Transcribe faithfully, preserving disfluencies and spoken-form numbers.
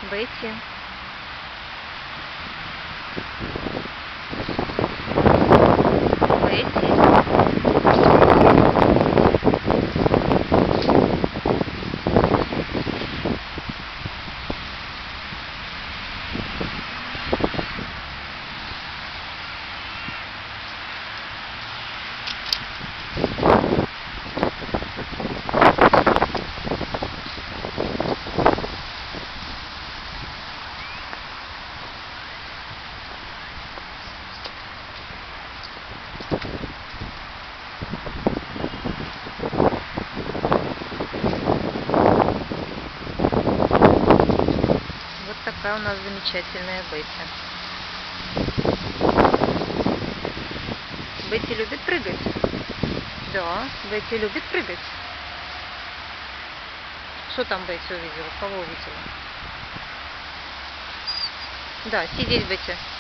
Бетти. Бетти. Вот такая у нас замечательная Бетти. Бетти любит прыгать? Да, Бетти любит прыгать. Что там Бетти увидела? Кого увидела? Да, сидеть, Бетти.